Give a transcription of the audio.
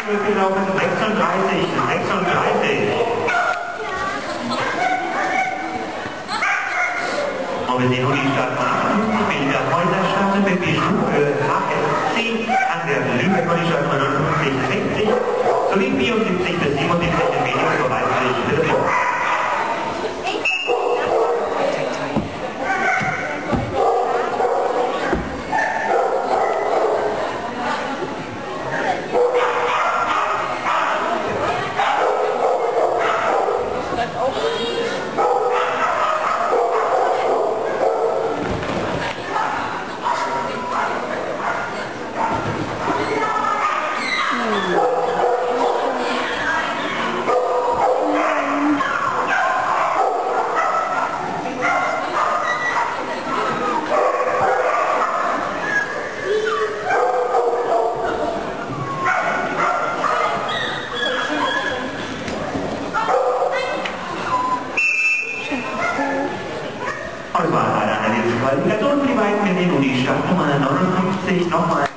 gelaufen, 36. Und wir sehen nun die Stadt von Bilder Häuserstraße mit die HFC an der Lübeck und die Stadt von 59, 60 sowie 74 bis 77 in wenigen Bereichen. Bitte. Und es war leider eine Qualifikation für die beiden Medien und die Startnummer 59 nochmal.